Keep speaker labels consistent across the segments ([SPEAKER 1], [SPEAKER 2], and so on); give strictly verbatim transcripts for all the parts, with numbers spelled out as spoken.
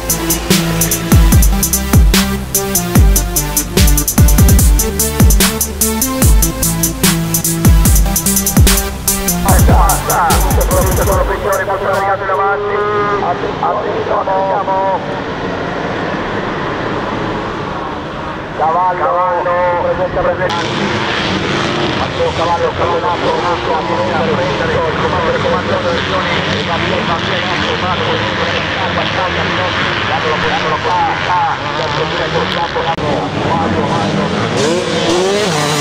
[SPEAKER 1] Cavallo, cavallo, presenta, presenta. Cavallo, cavallo, cavallo, prendere, prendere, il comando, il comando delle regioni, il bambino, va bene, informato, battaglia, datelo, datelo qua, qua, sempre diretto il campo, quattro, quattro.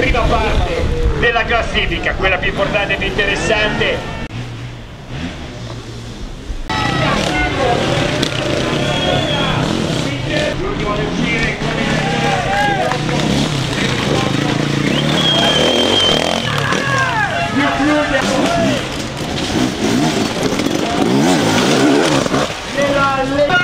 [SPEAKER 2] prima parte della classifica, quella più importante e più interessante. L'ultimo ad uscire con il più fluide nella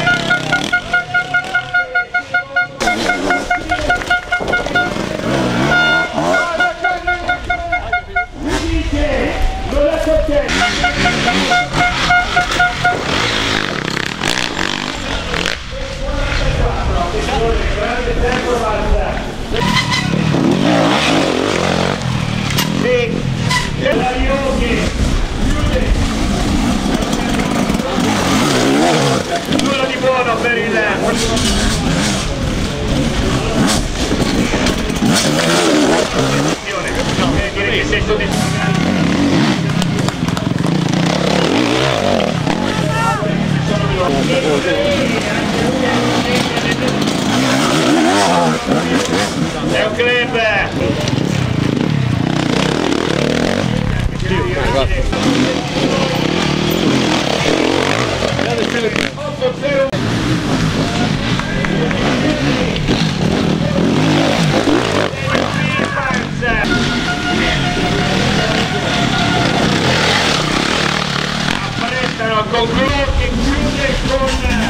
[SPEAKER 2] nulla di buono per il no, direi che sei soddisfatto. È un club. Apparecchiano con Glo che chiude con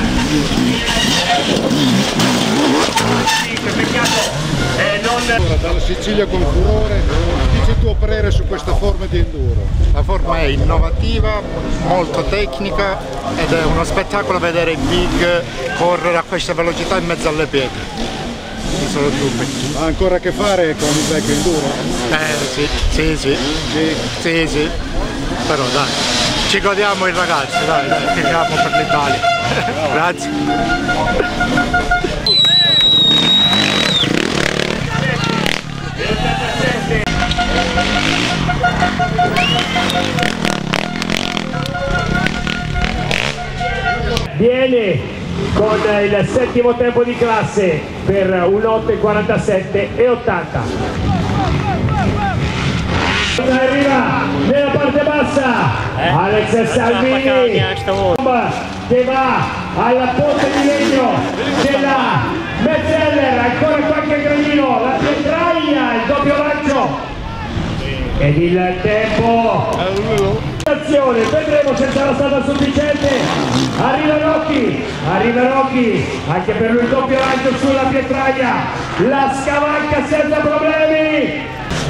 [SPEAKER 2] peccato eh, non...
[SPEAKER 3] Dalla Sicilia con furore, dici il tuo parere su questa forma di enduro?
[SPEAKER 4] La forma è innovativa, molto tecnica ed è uno spettacolo vedere i big correre a questa velocità in mezzo alle pietre. Sono dubbi.
[SPEAKER 3] Ha ancora a che fare con il vecchio enduro?
[SPEAKER 4] Eh sì, sì, sì,
[SPEAKER 3] Sì.
[SPEAKER 4] sì, sì, però dai, ci godiamo i ragazzi, dai, dai, finiamo per l'Italia. Grazie.
[SPEAKER 2] Viene con il settimo tempo di classe per un otto quarantasette e ottanta. Arriva nella parte bassa eh? Alex Salvini che va alla ponte di legno della Metzeler, ancora qualche gradino, la pietraia, il doppio lancio ed il tempo. Vedremo se sarà stata sufficiente. Arriva Rocchi, arriva Rocchi, anche per lui il doppio lancio sulla pietraia, la scavalca senza problemi.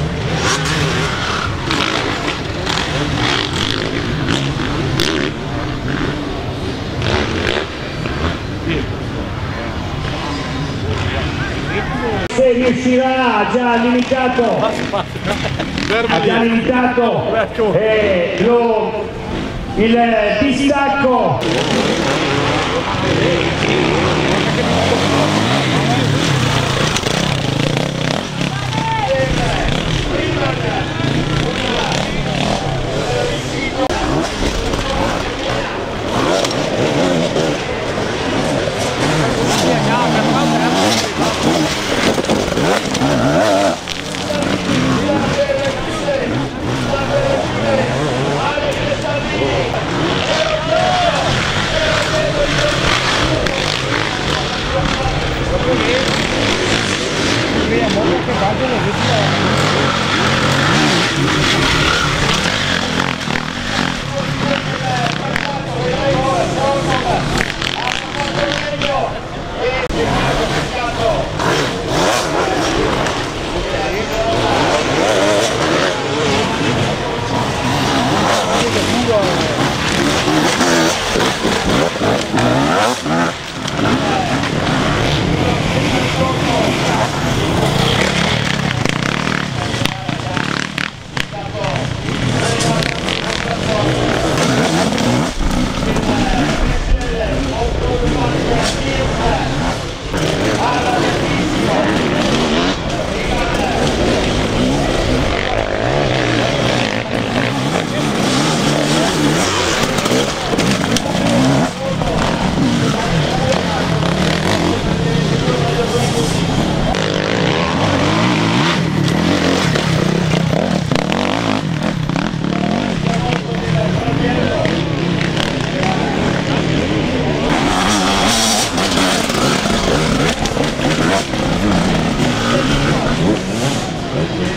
[SPEAKER 2] Se riuscirà, ha già limitato ha già limitato eh, lo, il distacco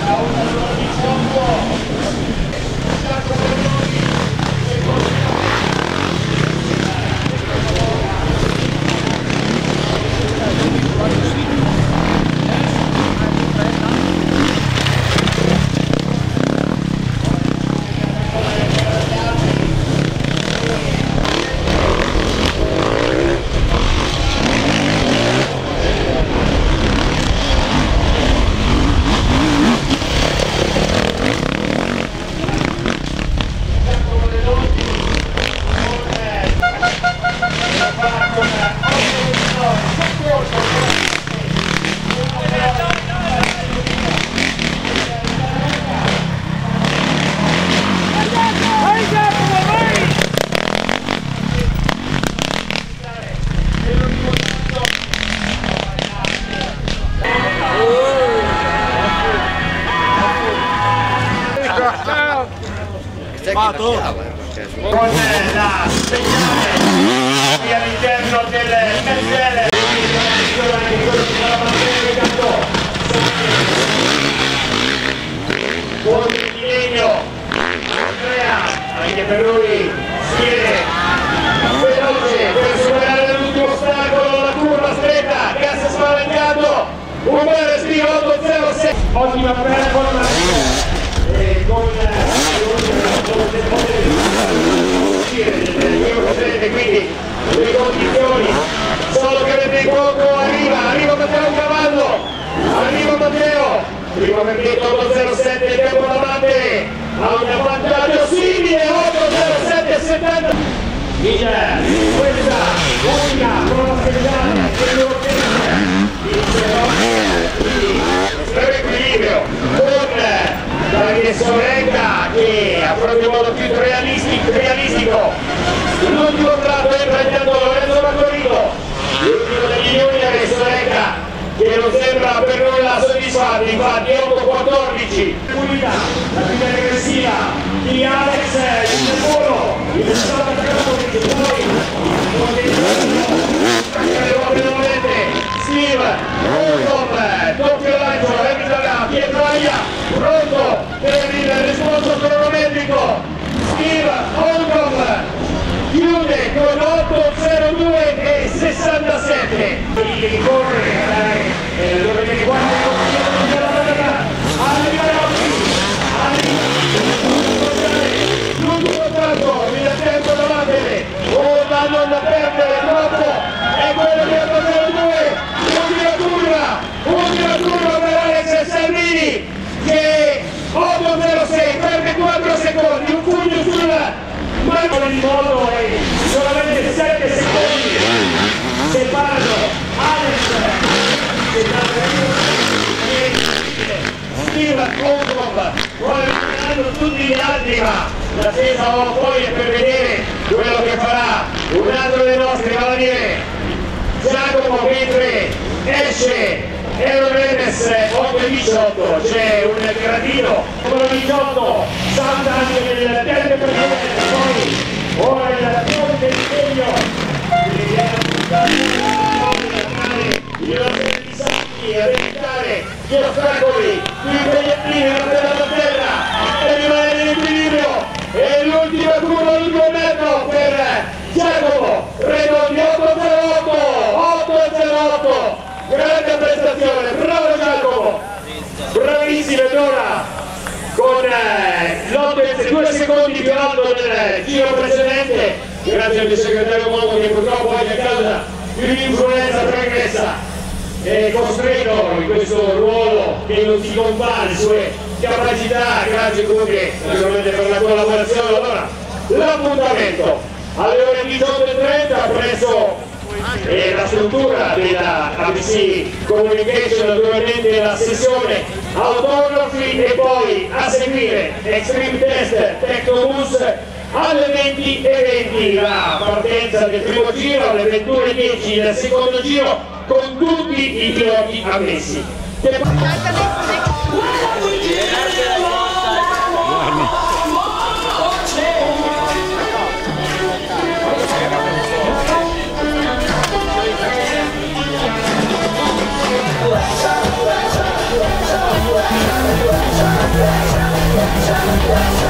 [SPEAKER 2] con la segnale all'interno del Mercedes con il legno Andrea, anche per lui schiere veloce per superare l'ultimo ostacolo, la curva stretta, gas spalancato, un bel respiro otto zero sei, ottima performance e con quindi le condizioni sono che per poco arriva, arriva Matteo Cavallo, arriva Matteo, prima per otto zero sette il tempo da battere, ha un vantaggio simile otto zero sette settanta. In questa unica prova speciale dell'Europea quindi estremo equilibrio con Davide Sorenga che affronta in modo più realistico, realistico. L'ultimo tratto entra intanto Lorenzo Marcorino, l'ultimo degli junior Sorenga che non sembra per nulla soddisfatto, infatti otto quattordici. Pulita, la prima regressiva di Alex, il volo, il stato attaccato che poi nuovamente Steve, Holcomb, doppio lancio, evita Pietro Aia, pronto per il risposto cronometrico. Steve Holcomb chiude con otto zero due e sessantasette. Che corre dove viene quattro l'ultimo tratto, il tempo da battere o da non da perdere troppo è quello di otto zero due, ultima curva, ultima curva per Alex Salvini che otto zero sei perde quattro secondi, un pugno sulla mano di moto e solamente sette secondi separano Alex Steve Holcomb, guardando tutti gli altri, ma l'attesa poi è per vedere quello che farà un altro dei nostri cavalieri Giacomo, mentre esce Eurorenes otto diciotto, c'è un gradino numero diciotto, salta anche nel terzo precedente, poi ora il ponte di segno a evitare gli ostacoli, gli impegnativi da terra da terra e rimanere in equilibrio. E l'ultima curva di due metri per Giacomo Redondi otto zero otto, otto zero otto, grande prestazione, bravo Giacomo, bravissimo. Allora con eh, l'otto e due secondi più alto del giro precedente, grazie al segretario Moto che purtroppo oggi a causa di un'influenza pregressa è costretto in questo ruolo che non si compare le sue capacità, grazie comunque naturalmente per la collaborazione. Allora l'appuntamento alle ore diciotto e trenta presso eh, la struttura della A B C Communication, naturalmente la sessione autografi e poi a seguire Extreme Test Tecnobus alle venti e venti la partenza del primo giro, alle ventuno e dieci del secondo giro con tutti i piloti ammessi.
[SPEAKER 5] We'll be right back.
[SPEAKER 1] Grazie.